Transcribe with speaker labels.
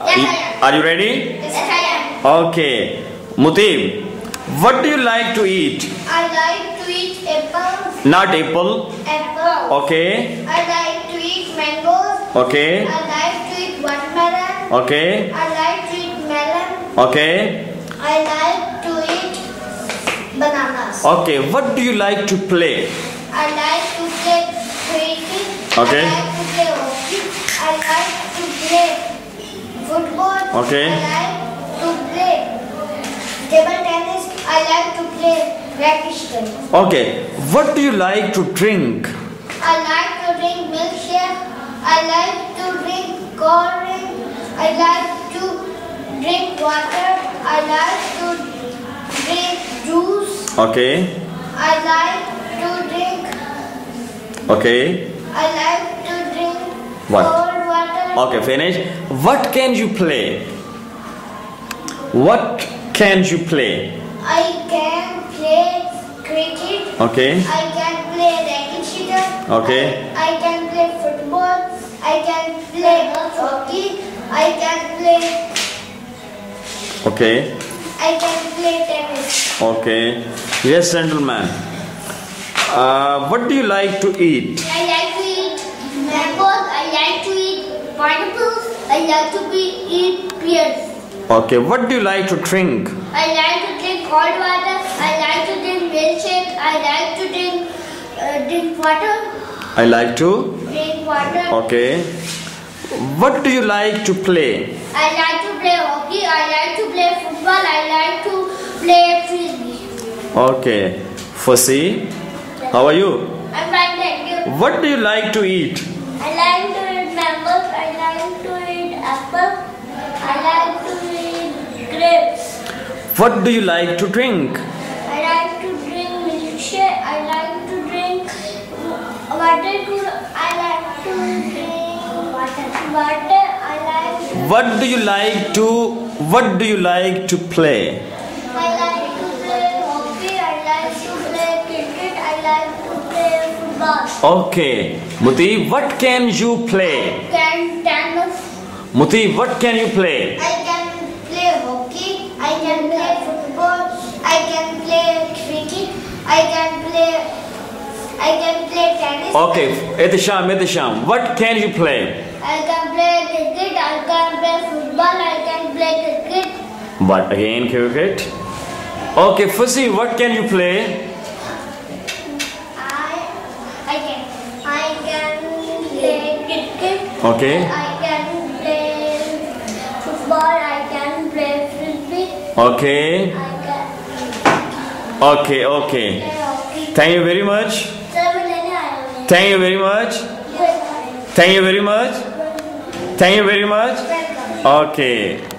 Speaker 1: Yes, I am.
Speaker 2: Are you ready?
Speaker 1: Yes, I am.
Speaker 2: Okay. Muteeb, what do you like to eat?
Speaker 1: I like to eat apples.
Speaker 2: Not apple.
Speaker 1: Apple.
Speaker 2: Okay.
Speaker 1: I like to eat mangoes.
Speaker 2: Okay.
Speaker 1: I like to eat watermelon.
Speaker 2: Okay.
Speaker 1: I like to eat melon.
Speaker 2: Okay.
Speaker 1: I like to eat bananas.
Speaker 2: Okay. What do you like to play?
Speaker 1: I like to play cricket.
Speaker 2: Okay.
Speaker 1: I like to play hockey. I like to play football.
Speaker 2: Okay.
Speaker 1: I like to play table tennis. I like to play racquetball.
Speaker 2: Okay. What do you like to drink?
Speaker 1: I like to drink milkshake. I like to drink cold drink. I like to drink water. I like to drink juice.
Speaker 2: Okay.
Speaker 1: I like to drink.
Speaker 2: Okay.
Speaker 1: I like to drink
Speaker 2: What?
Speaker 1: cold water.
Speaker 2: Okay, finish. What can you play? What can you play?
Speaker 1: I can play cricket.
Speaker 2: Okay.
Speaker 1: I can play racquetball.
Speaker 2: Okay.
Speaker 1: I can play football. I can play hockey. I can play.
Speaker 2: Okay.
Speaker 1: I can play tennis.
Speaker 2: Okay. Yes, gentlemen. What do you like to eat?
Speaker 1: I like to eat mangoes. I like to eat pineapples. I like to eat pears.
Speaker 2: Okay. What do you like to drink?
Speaker 1: I like to drink cold water. I like to drink milkshake. I like to drink water.
Speaker 2: I like to.
Speaker 1: Drink water.
Speaker 2: Okay. What do you like to play?
Speaker 1: I like to play hockey. I like to play football. I like to play frisbee.
Speaker 2: Okay. Fussy, how are you?
Speaker 1: I'm fine, thank you.
Speaker 2: What do you like to eat?
Speaker 1: I like to eat mangoes. I like to eat apples. I like to eat grapes.
Speaker 2: What do you like to drink?
Speaker 1: I like to drink milkshake. I like to drink water cooler. I like to drink water. I like.
Speaker 2: What do you like to play?
Speaker 1: I like to play hockey. I like to play cricket. I like to play football.
Speaker 2: Okay. Muti, what can you play?
Speaker 1: Can tennis.
Speaker 2: Muti, what can you play?
Speaker 1: I can play hockey. I can play football. I can play cricket. I can play tennis.
Speaker 2: Okay. Etisham, what can you play?
Speaker 1: I can play cricket. I can play football. I can play cricket.
Speaker 2: But again, cricket. Okay, Fussy, what can you play?
Speaker 1: I can play cricket.
Speaker 2: Okay.
Speaker 1: I can play football. I can play frisbee.
Speaker 2: Okay.
Speaker 1: I can
Speaker 2: Okay.
Speaker 1: play hockey.
Speaker 2: Thank you very much.
Speaker 1: Sir, मैं लेने आया हूँ।
Speaker 2: Thank you very much.
Speaker 1: Welcome.
Speaker 2: Thank you very much. Thank you very much.
Speaker 1: Welcome.
Speaker 2: Okay.